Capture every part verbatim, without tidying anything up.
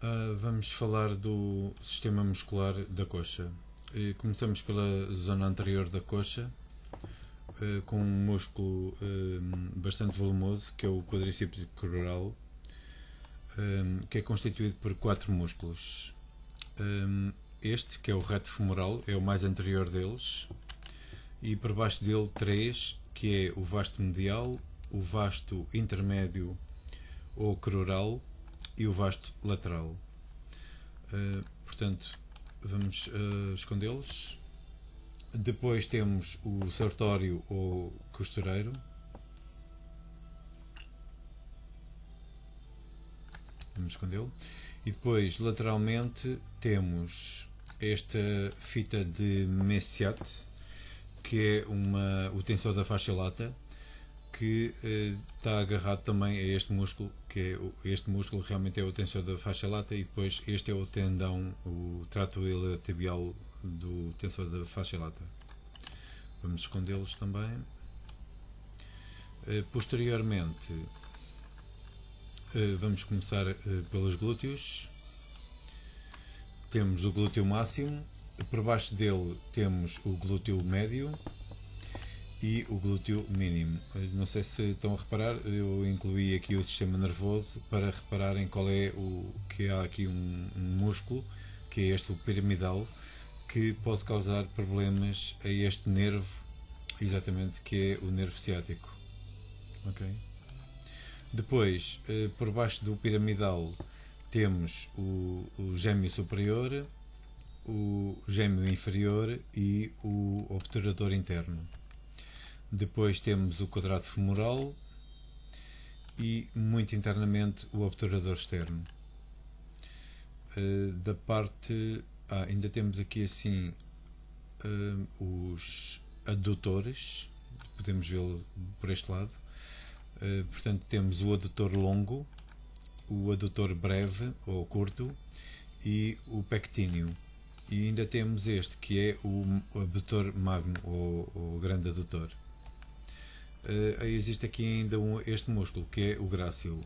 Uh, vamos falar do sistema muscular da coxa. Uh, começamos pela zona anterior da coxa, uh, com um músculo uh, bastante volumoso, que é o quadríceps crural, um, que é constituído por quatro músculos. Um, este, que é o reto femoral, é o mais anterior deles, e por baixo dele três, que é o vasto medial, o vasto intermédio ou crural e o vasto lateral. Uh, portanto, vamos uh, escondê-los. Depois temos o sartório ou costureiro. Vamos escondê-lo. E depois, lateralmente, temos esta fita de Messiat, que é uma, o tensor da fascia lata, que eh, está agarrado também a este músculo, que é este músculo realmente é o tensor da fascia lata, e depois este é o tendão, o trato iliotibial do tensor da fascia lata. Vamos escondê-los também. Eh, posteriormente, eh, vamos começar eh, pelos glúteos. Temos o glúteo máximo, por baixo dele temos o glúteo médio e o glúteo mínimo. Não sei se estão a reparar, eu incluí aqui o sistema nervoso para repararem qual é o que há aqui um, um músculo, que é este, o piramidal, que pode causar problemas a este nervo, exatamente, que é o nervo ciático. Okay? Depois, por baixo do piramidal, temos o, o gêmeo superior, o gêmeo inferior e o obturador interno. Depois temos o quadrado femoral e, muito internamente, o obturador externo. Uh, da parte... Ah, ainda temos aqui assim uh, os adutores, podemos vê-lo por este lado. Uh, portanto, temos o adutor longo, o adutor breve ou curto e o pectíneo. E ainda temos este, que é o adutor magno ou, ou grande adutor. Uh, existe aqui ainda um, este músculo, que é o grácil.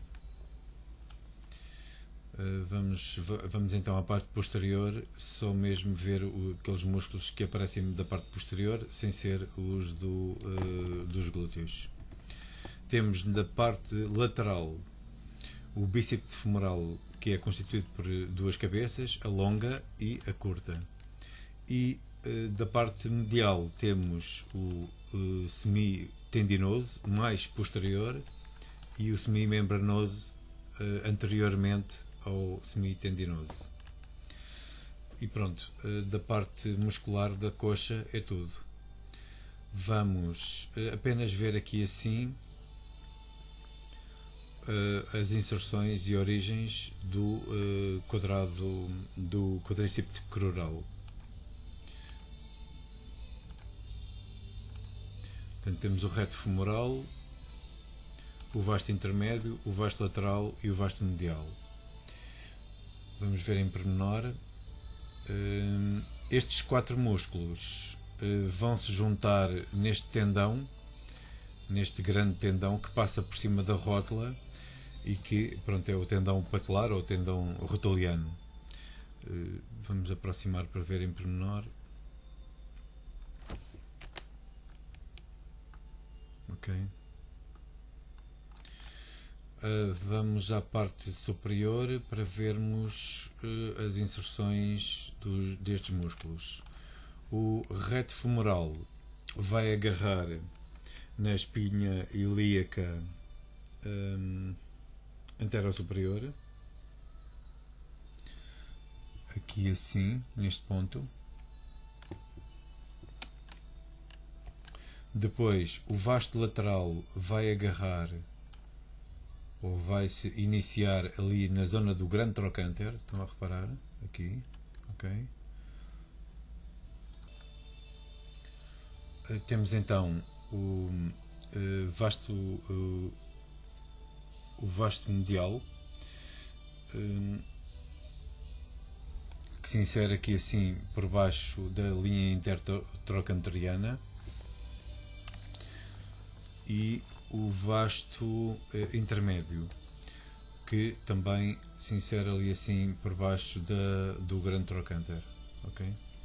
Uh, vamos, vamos então à parte posterior, só mesmo ver o, aqueles músculos que aparecem da parte posterior, sem ser os do, uh, dos glúteos. Temos da parte lateral o bíceps femoral, que é constituído por duas cabeças, a longa e a curta. E uh, da parte medial temos o uh, semi-tendinoso, mais posterior, e o semi-membranoso, uh, anteriormente ao semi-tendinoso. E pronto, uh, da parte muscular da coxa é tudo. Vamos uh, apenas ver aqui assim uh, as inserções e origens do uh, quadrado do quadríceps crural. Portanto, temos o reto femoral, o vasto intermédio, o vasto lateral e o vasto medial. Vamos ver em pormenor. Uh, estes quatro músculos uh, vão se juntar neste tendão, neste grande tendão que passa por cima da rótula e que, pronto, é o tendão patelar ou tendão rotuliano. Uh, vamos aproximar para ver em pormenor. Ok. Uh, vamos à parte superior para vermos uh, as inserções dos, destes músculos. O reto femoral vai agarrar na espinha ilíaca um, antero-superior, aqui assim, neste ponto. Depois, o vasto lateral vai agarrar ou vai se iniciar ali na zona do grande trocânter. Estão a reparar? Aqui. Ok. Uh, temos então o uh, vasto uh, o vasto medial, uh, que se insere aqui assim por baixo da linha intertrocanteriana, e o vasto uh, intermédio, que também se insere ali assim por baixo da, do grande trocânter. Ok?